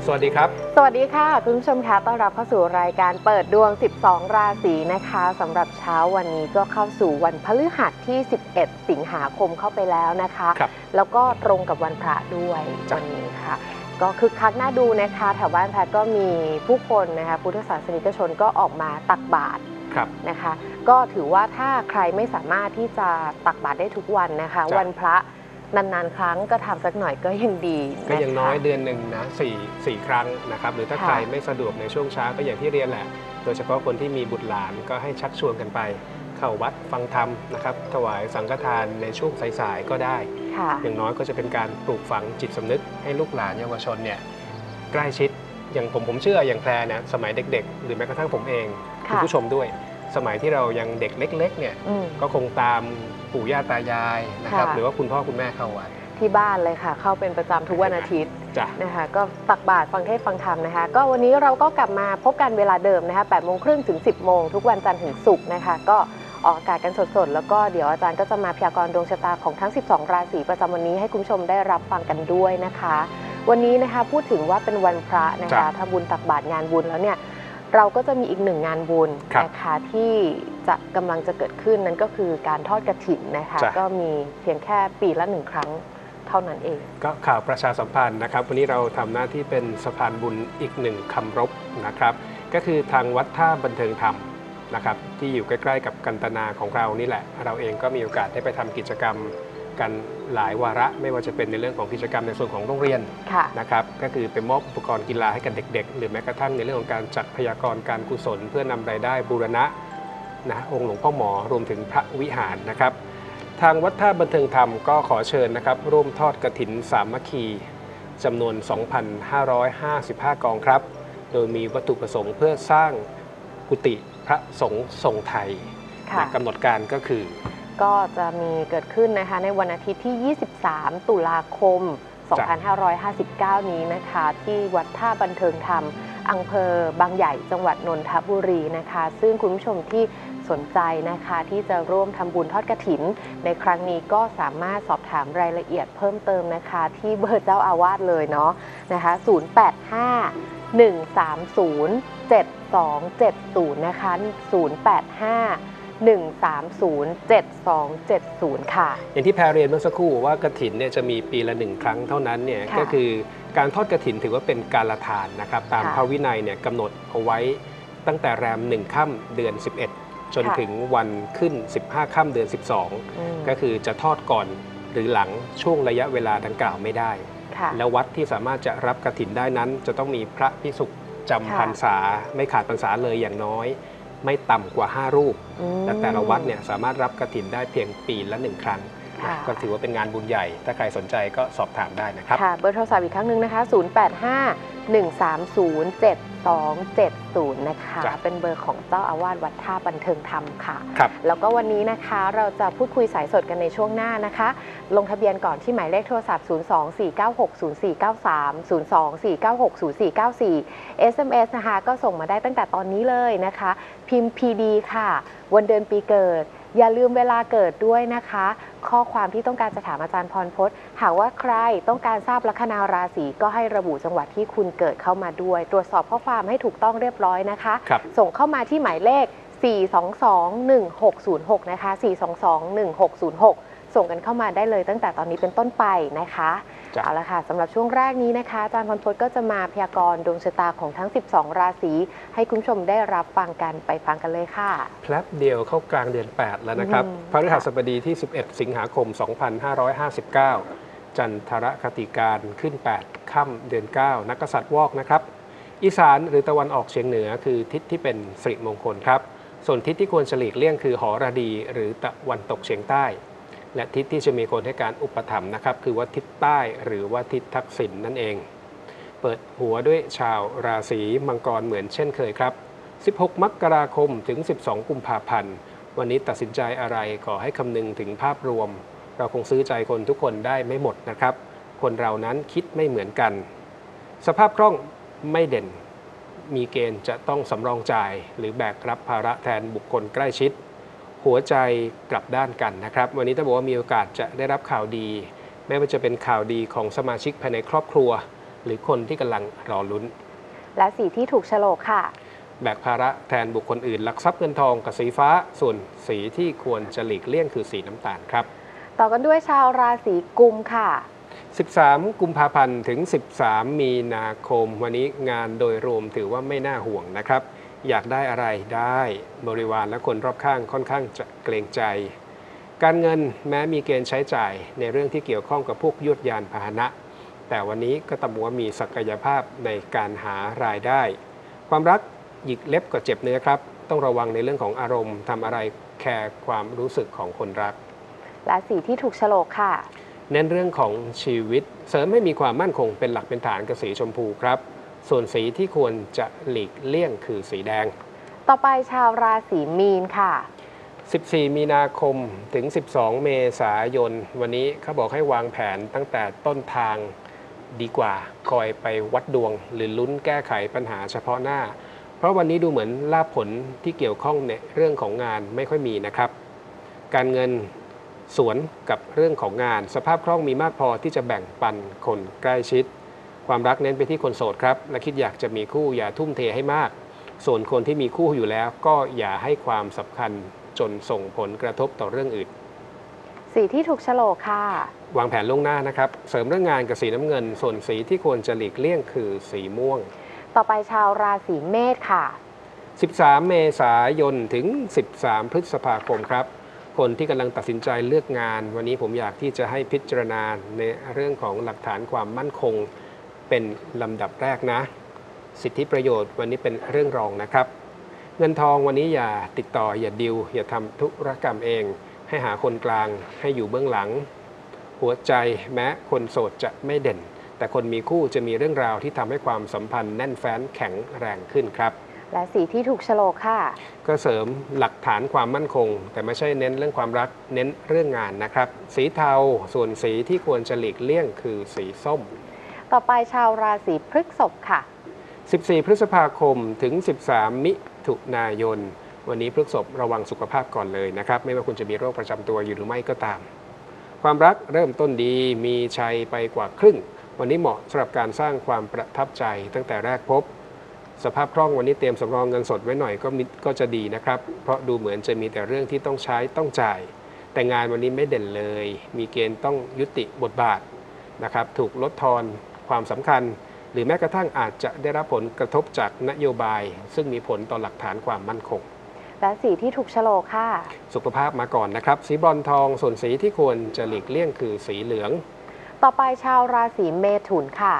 สวัสดีครับสวัสดีค่ะคุณผู้ชมคะต้อนรับเข้าสู่รายการเปิดดวง12ราศีนะคะสำหรับเช้าวันนี้ก็เข้าสู่วันพฤหัสที่11สิงหาคมเข้าไปแล้วนะคะแล้วก็ตรงกับวันพระด้วยวันนี้ค่ะก็คึกคักน่าดูนะคะแถวบ้านแพทย์ก็มีผู้คนนะคะพุทธศาสนิกชนก็ออกมาตักบาตรนะคะก็ถือว่าถ้าใครไม่สามารถที่จะตักบาตรได้ทุกวันนะคะวันพระนานๆครั้งก็ทำสักหน่อยก็ยังดีก็ยังน้อยเดือนหนึ่งนะ4 ครั้งนะครับหรือถ้าใครไม่สะดวกในช่วงเช้าก็อย่างที่เรียนแหละโดยเฉพาะคนที่มีบุตรหลานก็ให้ชักชวนกันไปเข้าวัดฟังธรรมนะครับถวายสังฆทานในช่วงสายๆก็ได้อย่างน้อยก็จะเป็นการปลูกฝังจิตสำนึกให้ลูกหลานเยาวชนเนี่ยใกล้ชิดอย่างผมเชื่ออย่างแพรเนี่ยสมัยเด็กๆหรือแม้กระทั่งผมเองคุณผู้ชมด้วยสมัยที่เรายังเด็กเล็กๆเนี่ยก็คงตามปู่ย่าตายายนะครับหรือว่าคุณพ่อคุณแม่เข้าวัดที่บ้านเลยค่ะเข้าเป็นประจำทุกวันอาทิตย์นะคะก็ตักบาตรฟังเทศฟังธรรมนะคะก็วันนี้เราก็กลับมาพบกันเวลาเดิมนะคะ8:30 ถึง 10 โมงทุกวันจันทร์ถึงศุกร์นะคะก็ออกอากาศกันสดๆแล้วก็เดี๋ยวอาจารย์ก็จะมาพยากรณ์ดวงชะตาของทั้ง12ราศีประจำวันนี้ให้คุณผู้ชมได้รับฟังกันด้วยนะคะวันนี้นะคะพูดถึงว่าเป็นวันพระนะคะทำบุญตักบาตรงานบุญแล้วเนี่ยเราก็จะมีอีกหนึ่งงานบุญนะคะที่กำลังจะเกิดขึ้นนั่นก็คือการทอดกฐินนะคะก็มีเพียงแค่ปีละ1 ครั้งเท่านั้นเองก็ข่าวประชาสัมพันธ์นะครับวันนี้เราทำหน้าที่เป็นสะพานบุญอีกหนึ่งคำรบนะครับก็คือทางวัดท่าบันเทิงธรรมนะครับที่อยู่ใกล้ๆกับกันตนาของเรานี่แหละเราเองก็มีโอกาสได้ไปทำกิจกรรมกันหลายวาระไม่ว่าจะเป็นในเรื่องของกิจกรรมในส่วนของโรงเรียนนะครับก็คือไปมอบอุปกรณ์กีฬาให้กับเด็กๆหรือแม้กระทั่งในเรื่องของการจัดพยากรณ์การกุศลเพื่อนำรายได้บูรณะองค์หลวงพ่อหมอรวมถึงพระวิหารนะครับทางวัดท่าบันเทิงธรรมก็ขอเชิญนะครับร่วมทอดกฐินสามัคคีจำนวน 2,555 กองครับโดยมีวัตถุประสงค์เพื่อสร้างกุฏิพระสงฆ์ทรงไทยกำหนดการก็คือก็จะมีเกิดขึ้นนะคะในวันอาทิตย์ที่ 23 ตุลาคม 2559 นี้นะคะที่วัดท่าบันเทิงธรรมอำเภอบางใหญ่จังหวัดนนทบุรีนะคะซึ่งคุณผู้ชมที่สนใจนะคะที่จะร่วมทำบุญทอดกฐินในครั้งนี้ก็สามารถสอบถามรายละเอียดเพิ่มเติมนะคะที่เบอร์เจ้าอาวาสเลยเนาะนะคะ085-130-7270นะคะ085-130-7270ค่ะอย่างที่แพรเรียนเมื่อสักครู่ว่ากฐินเนี่ยจะมีปีละ1 ครั้งเท่านั้นเนี่ยก็คือการทอดกฐินถือว่าเป็นการละทานนะครับตามพระวินัยเนี่ยกำหนดเอาไว้ตั้งแต่แรม1 ค่ำเดือน11จนถึงวันขึ้น15 ค่ำเดือน12ก็คือจะทอดก่อนหรือหลังช่วงระยะเวลาดังกล่าวไม่ได้แล้ววัดที่สามารถจะรับกฐินได้นั้นจะต้องมีพระภิกษุจำพรรษาไม่ขาดพรรษาเลยอย่างน้อยไม่ต่ำกว่า5 รูปแต่ละวัดเนี่ยสามารถรับกฐินได้เพียงปีละ1 ครั้งก็ถือว่าเป็นงานบุญใหญ่ถ้าใครสนใจก็สอบถามได้นะครับเบอร์โทรศัพท์อีกครั้งหนึ่งนะคะ085-130-7270นะคะเป็นเบอร์ของเจ้าอาวาสวัดท่าบันเทิงธรรมค่ะแล้วก็วันนี้นะคะเราจะพูดคุยสายสดกันในช่วงหน้านะคะลงทะเบียนก่อนที่หมายเลขโทรศัพท์024960493 024960494 SMS นะคะก็ส่งมาได้ตั้งแต่ตอนนี้เลยนะคะพิมพ์ PD ค่ะวันเดือนปีเกิดอย่าลืมเวลาเกิดด้วยนะคะข้อความที่ต้องการจะถามอาจารย์พรพจน์หากว่าใครต้องการทราบลัคนาราศีก็ให้ระบุจังหวัดที่คุณเกิดเข้ามาด้วยตรวจสอบข้อความให้ถูกต้องเรียบร้อยนะคะส่งเข้ามาที่หมายเลข4221606นะคะ4221606ส่งกันเข้ามาได้เลยตั้งแต่ตอนนี้เป็นต้นไปนะคะเอาละค่ะสำหรับช่วงแรกนี้นะคะอาจารย์พรพจน์ก็จะมาพยากรณ์ดวงชะตาของทั้ง12ราศีให้คุณผู้ชมได้รับฟังกันไปฟังกันเลยค่ะแป๊บเดียวเข้ากลางเดือน8แล้วนะครับพฤหัสบดีที่11สิงหาคม2559จันทรคติการขึ้น8ค่ำเดือน9นักกษัตริย์วอกนะครับอีสานหรือตะวันออกเฉียงเหนือคือทิศที่เป็นสิริมงคลครับส่วนทิศที่ควรหลีกเลี่ยงคือหรดีหรือตะวันตกเฉียงใต้และทิศที่จะมีคนให้การอุปถัมภ์นะครับคือว่าทิศใต้หรือว่าทิศทักษิณนั่นเองเปิดหัวด้วยชาวราศีมังกรเหมือนเช่นเคยครับ16 มกราคมถึง12 กุมภาพันธ์วันนี้ตัดสินใจอะไรขอให้คำนึงถึงภาพรวมเราคงซื้อใจคนทุกคนได้ไม่หมดนะครับคนเรานั้นคิดไม่เหมือนกันสภาพคล่องไม่เด่นมีเกณฑ์จะต้องสำรองจ่ายหรือแบกรับภาระแทนบุคคลใกล้ชิดหัวใจกลับด้านกันนะครับวันนี้ถ้าบอกว่ามีโอกาสจะได้รับข่าวดีไม่ว่าจะเป็นข่าวดีของสมาชิกภายในครอบครัวหรือคนที่กำลังรอลุ้นและสีที่ถูกโฉลกค่ะแบกภาระแทนบุคคลอื่นลักทรัพย์เงินทองกับสีฟ้าส่วนสีที่ควรจะหลีกเลี่ยงคือสีน้ำตาลครับต่อกันด้วยชาวราศีกุมค่ะ 13 กุมภาพันธ์ถึง 13 มีนาคมวันนี้งานโดยรวมถือว่าไม่น่าห่วงนะครับอยากได้อะไรได้บริวารและคนรอบข้างค่อนข้างจะเกรงใจการเงินแม้มีเกณฑ์ใช้จ่ายในเรื่องที่เกี่ยวข้องกับพวกยวดยานพาหนะแต่วันนี้ก็ต้องบอกว่ามีศักยภาพในการหารายได้ความรักหยิกเล็บก็เจ็บเนื้อครับต้องระวังในเรื่องของอารมณ์ทำอะไรแคร์ความรู้สึกของคนรักและสีที่ถูกโฉลกค่ะเน้นเรื่องของชีวิตเสริมให้มีความมั่นคงเป็นหลักเป็นฐานกับสีชมพูครับส่วนสีที่ควรจะหลีกเลี่ยงคือสีแดงต่อไปชาวราศีมีนค่ะ 14 มีนาคมถึง 12 เมษายนวันนี้เขาบอกให้วางแผนตั้งแต่ต้นทางดีกว่าคอยไปวัดดวงหรือลุ้นแก้ไขปัญหาเฉพาะหน้าเพราะวันนี้ดูเหมือนลาภผลที่เกี่ยวข้องในเรื่องของงานไม่ค่อยมีนะครับการเงินสวนกับเรื่องของงานสภาพคล่องมีมากพอที่จะแบ่งปันคนใกล้ชิดความรักเน้นไปที่คนโสดครับและคิดอยากจะมีคู่อย่าทุ่มเทให้มากส่วนคนที่มีคู่อยู่แล้วก็อย่าให้ความสำคัญจนส่งผลกระทบต่อเรื่องอื่นสีที่ถูกโฉลกค่ะวางแผนล่วงหน้านะครับเสริมเรื่องงานกับสีน้ำเงินส่วนสีที่ควรจะหลีกเลี่ยงคือสีม่วงต่อไปชาวราศีเมษค่ะ 13 เมษายนถึง 13 พฤษภาคมครับคนที่กำลังตัดสินใจเลือกงานวันนี้ผมอยากที่จะให้พิจารณาในเรื่องของหลักฐานความมั่นคงเป็นลำดับแรกนะสิทธิประโยชน์วันนี้เป็นเรื่องรองนะครับเงินทองวันนี้อย่าติดต่ออย่าดิวอย่าทำธุรกรรมเองให้หาคนกลางให้อยู่เบื้องหลังหัวใจแม้คนโสดจะไม่เด่นแต่คนมีคู่จะมีเรื่องราวที่ทำให้ความสัมพันธ์แน่นแฟ้นแข็งแรงขึ้นครับและสีที่ถูกโฉลกค่ะก็เสริมหลักฐานความมั่นคงแต่ไม่ใช่เน้นเรื่องความรักเน้นเรื่องงานนะครับสีเทาส่วนสีที่ควรจะหลีกเลี่ยงคือสีส้มต่อไปชาวราศีพฤษภค่ะ 14 พฤษภาคมถึง 13 มิถุนายนวันนี้พฤษภระวังสุขภาพก่อนเลยนะครับไม่ว่าคุณจะมีโรคประจำตัวอยู่หรือไม่ก็ตามความรักเริ่มต้นดีมีชัยไปกว่าครึ่งวันนี้เหมาะสำหรับการสร้างความประทับใจตั้งแต่แรกพบสภาพคล่องวันนี้เตรียมสำรองเงินสดไว้หน่อยก็จะดีนะครับเพราะดูเหมือนจะมีแต่เรื่องที่ต้องใช้ต้องจ่ายแต่งานวันนี้ไม่เด่นเลยมีเกณฑ์ต้องยุติบทบาทนะครับถูกลดทอนความสำคัญหรือแม้กระทั่งอาจจะได้รับผลกระทบจากนโยบายซึ่งมีผลต่อหลักฐานความมั่นคงและสีที่ถูกโฉลกค่ะสุขภาพมาก่อนนะครับสีบรอนทองส่วนสีที่ควรจะหลีกเลี่ยงคือสีเหลืองต่อไปชาวราศีเมถุนค่ะ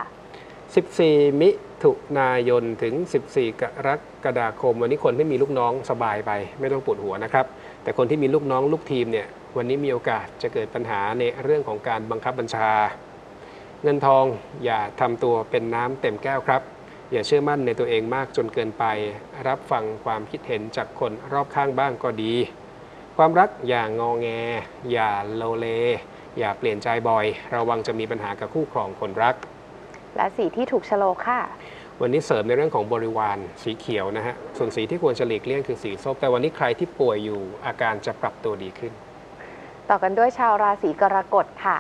14 มิถุนายนถึง 14 กรกฎาคมวันนี้คนที่มีลูกน้องสบายไปไม่ต้องปวดหัวนะครับแต่คนที่มีลูกน้องลูกทีมเนี่ยวันนี้มีโอกาสจะเกิดปัญหาในเรื่องของการบังคับบัญชาเงินทองอย่าทำตัวเป็นน้ำเต็มแก้วครับอย่าเชื่อมั่นในตัวเองมากจนเกินไปรับฟังความคิดเห็นจากคนรอบข้างบ้างก็ดีความรักอย่างงอแงอย่าโลเลอย่าเปลี่ยนใจบ่อยระวังจะมีปัญหากับคู่ครองคนรักและสีที่ถูกโฉลกค่ะวันนี้เสริมในเรื่องของบริวารสีเขียวนะฮะส่วนสีที่ควรจะหลีกเลี่ยงคือสีส้มแต่วันนี้ใครที่ป่วยอยู่อาการจะปรับตัวดีขึ้นต่อกันด้วยชาวราศีกรกฎค่ะ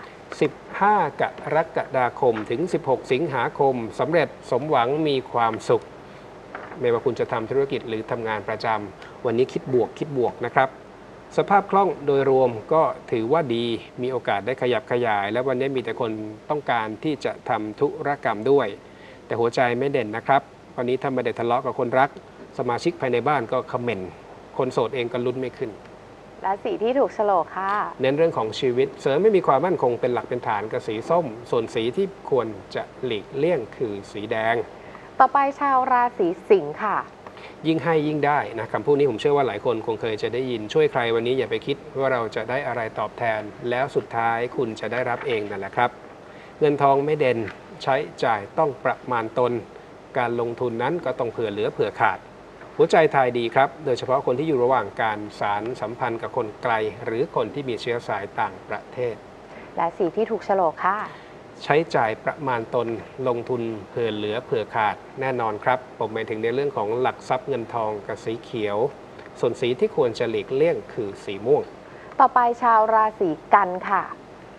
15 กรกฎาคมถึง 16 สิงหาคมสำเร็จสมหวังมีความสุขไม่ว่าคุณจะทำธุรกิจหรือทำงานประจำวันนี้คิดบวกนะครับสภาพคล่องโดยรวมก็ถือว่าดีมีโอกาสได้ขยับขยายและวันนี้มีแต่คนต้องการที่จะทำธุรกรรมด้วยแต่หัวใจไม่เด่นนะครับวันนี้ถ้าไม่ได้ทะเลาะกับคนรักสมาชิกภายในบ้านก็คอมเมนต์คนโสดเองก็ลุ้นไม่ขึ้นและสีที่ถูกโฉลกค่ะเน้นเรื่องของชีวิตเสริมไม่มีความมั่นคงเป็นหลักเป็นฐานกับสีส้มส่วนสีที่ควรจะหลีกเลี่ยงคือสีแดงต่อไปชาวราศีสิงค์ค่ะยิ่งให้ยิ่งได้นะคำพูดนี้ผมเชื่อว่าหลายคนคงเคยจะได้ยินช่วยใครวันนี้อย่าไปคิดว่าเราจะได้อะไรตอบแทนแล้วสุดท้ายคุณจะได้รับเองนั่นแหละครับเงินทองไม่เด่นใช้จ่ายต้องประมาณตนการลงทุนนั้นก็ต้องเผื่อเหลือเผื่อขาดหัวใจทายดีครับโดยเฉพาะคนที่อยู่ระหว่างการสารสัมพันธ์กับคนไกลหรือคนที่มีเชื้อสายต่างประเทศและสีที่ถูกโฉลกค่ะใช้จ่ายประมาณตนลงทุนเผื่อเหลือเผื่อขาดแน่นอนครับผมหมายถึงในเรื่องของหลักทรัพย์เงินทองกับสีเขียวส่วนสีที่ควรจะหลีกเลี่ยงคือสีม่วงต่อไปชาวราศีกันค่ะ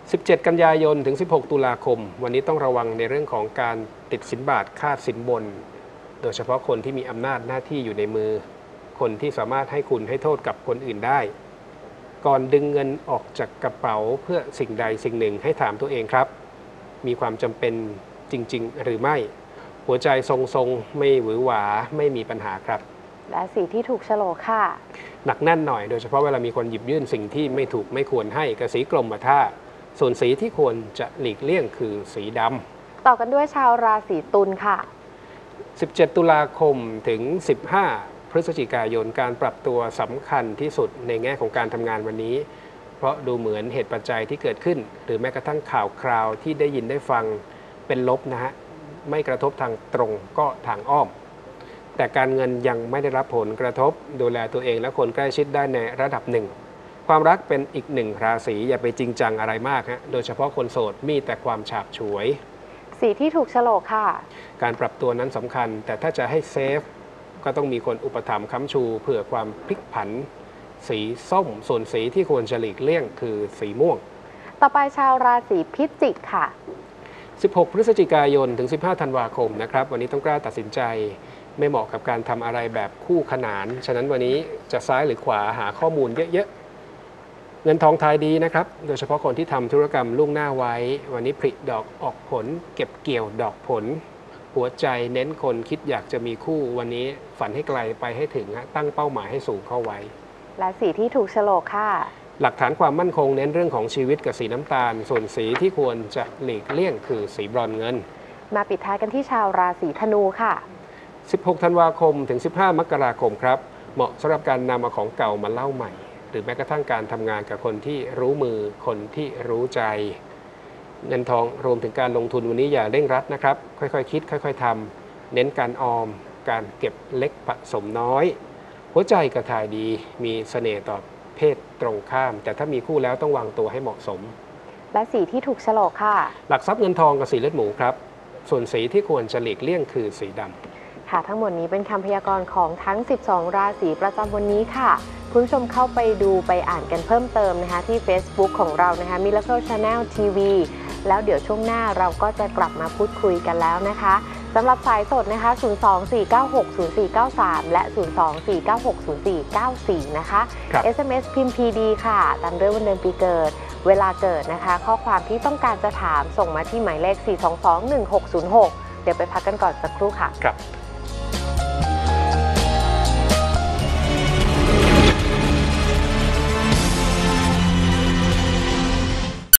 17 กันยายนถึง 16 ตุลาคมวันนี้ต้องระวังในเรื่องของการติดสินบาทคาดสินบนโดยเฉพาะคนที่มีอำนาจหน้าที่อยู่ในมือคนที่สามารถให้คุณให้โทษกับคนอื่นได้ก่อนดึงเงินออกจากกระเป๋าเพื่อสิ่งใดสิ่งหนึ่งให้ถามตัวเองครับมีความจำเป็นจริงๆหรือไม่หัวใจทรงๆไม่หวือหวาไม่มีปัญหาครับและสีที่ถูกโฉลกค่ะหนักแน่นหน่อยโดยเฉพาะเวลามีคนหยิบยื่นสิ่งที่ไม่ถูกไม่ควรให้กับสีกรมท่าส่วนสีที่ควรจะหลีกเลี่ยงคือสีดำต่อกันด้วยชาวราศีตุลค่ะ 17 ตุลาคมถึง 15 พฤศจิกายนการปรับตัวสำคัญที่สุดในแง่ของการทำงานวันนี้เพราะดูเหมือนเหตุปัจจัยที่เกิดขึ้นหรือแม้กระทั่งข่าวคราวที่ได้ยินได้ฟังเป็นลบนะฮะไม่กระทบทางตรงก็ทางอ้อมแต่การเงินยังไม่ได้รับผลกระทบดูแลตัวเองและคนใกล้ชิดได้ในระดับหนึ่งความรักเป็นอีกหนึ่งราศีอย่าไปจริงจังอะไรมากฮะโดยเฉพาะคนโสดมีแต่ความฉาบฉวยสีที่ถูกโฉลกค่ะการปรับตัวนั้นสำคัญแต่ถ้าจะให้เซฟก็ต้องมีคนอุปถัมภ์ค้ำชูเพื่อความพลิกผันสีส้มส่วนสีที่ควรจะหลีกเลี่ยงคือสีม่วงต่อไปชาวราศีพิจิกค่ะ 16 พฤศจิกายนถึง 15 ธันวาคมนะครับวันนี้ต้องกล้าตัดสินใจไม่เหมาะกับการทำอะไรแบบคู่ขนานฉะนั้นวันนี้จะซ้ายหรือขวาหาข้อมูลเยอะๆเงินทองทายดีนะครับโดยเฉพาะคนที่ทำธุรกรรมล่วงหน้าไว้วันนี้ผลิดอกออกผลเก็บเกี่ยวดอกผลหัวใจเน้นคนคิดอยากจะมีคู่วันนี้ฝันให้ไกลไปให้ถึงตั้งเป้าหมายให้สูงเข้าไว้และสีที่ถูกโฉลกค่ะหลักฐานความมั่นคงเน้นเรื่องของชีวิตกับสีน้ำตาลส่วนสีที่ควรจะหลีกเลี่ยงคือสีบรอนซ์เงินมาปิดท้ายกันที่ชาวราศีธนูค่ะ 16 ธันวาคมถึง 15 มกราคมครับเหมาะสำหรับการนำเอาของเก่ามาเล่าใหม่หรือแม้กระทั่งการทำงานกับคนที่รู้มือคนที่รู้ใจเงินทองรวมถึงการลงทุนวันนี้อย่าเร่งรัดนะครับค่อยๆคิดค่อยๆทำเน้นการออมการเก็บเล็กผสมน้อยหัวใจกระทายดีมีเสน่ห์ต่อเพศตรงข้ามแต่ถ้ามีคู่แล้วต้องวางตัวให้เหมาะสมและสีที่ถูกโฉลกค่ะหลักทรัพย์เงินทองกับสีเลือดหมูครับส่วนสีที่ควรจะหลีกเลี่ยงคือสีดำค่ะทั้งหมดนี้เป็นคำพยากรณ์ของทั้ง12ราศีประจำวันนี้ค่ะคุณผู้ชมเข้าไปดูไปอ่านกันเพิ่มเติมนะคะที่ Facebook ของเรานะคะ Miracle Channel TV แล้วเดี๋ยวช่วงหน้าเราก็จะกลับมาพูดคุยกันแล้วนะคะสำหรับสายสดนะคะ 024960493 และ 024960494 นะคะ SMS พิมพ์ PD ค่ะตามด้วยวันเดือนปีเกิดเวลาเกิดนะคะข้อความที่ต้องการจะถามส่งมาที่หมายเลข 4221606 เดี๋ยวไปพักกันก่อนสักครู่ค่ะครับ